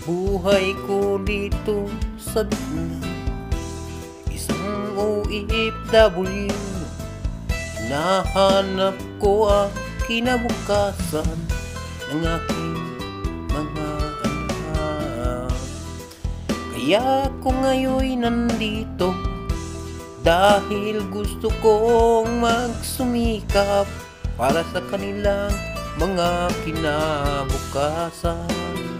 Buhay ko dito sa Bitna, isang OFW. Hinahanap ko ang kinabukasan ng aking mga anak. Kaya ko ngayon nandito dahil gusto kong magsumikap para sa kanilang mga kinabukasan.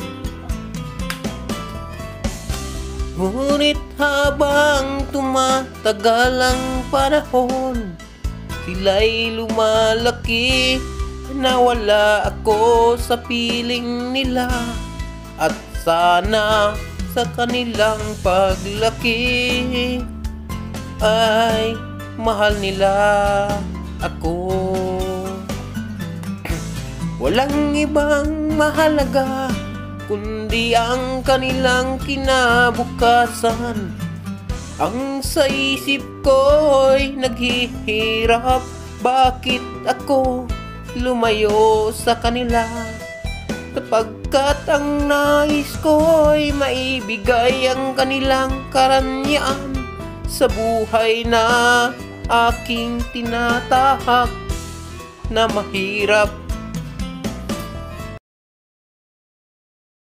Ngunit habang tumatagal ang panahon, sila'y lumalaki, nawala ako sa piling nila. At sana sa kanilang paglaki ay mahal nila ako. Walang ibang mahalaga kundi ang kanilang kinabukasan. Ang sa isip ko'y naghihirap, bakit ako lumayo sa kanila? Sapagkat ang nais ko'y maibigay ang kanilang karanyaan sa buhay na aking tinatahak, na mahirap